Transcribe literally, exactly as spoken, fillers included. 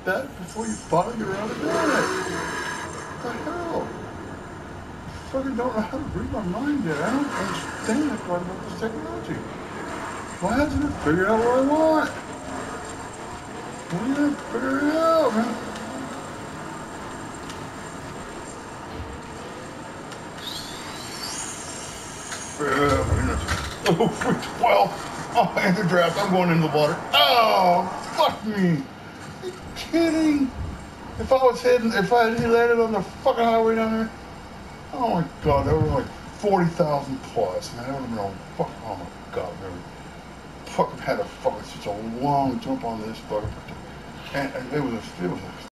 that before you follow your around and do it. What the hell? I fucking don't know how to read my mind yet. I don't understand that part about this technology. Why hasn't it figured out what I want? Why didn't it figure it out, man? Oh, for twelve. Oh, and the draft. I'm going in the water. Oh, fuck me. Are you kidding? If I was heading, if I had landed on the fucking highway down there, oh my god, that was like forty thousand plus, man. That would have been a fuck. Oh my god, man. Fucking had a fucking such a long jump on this fucking. And, and it was a, it was a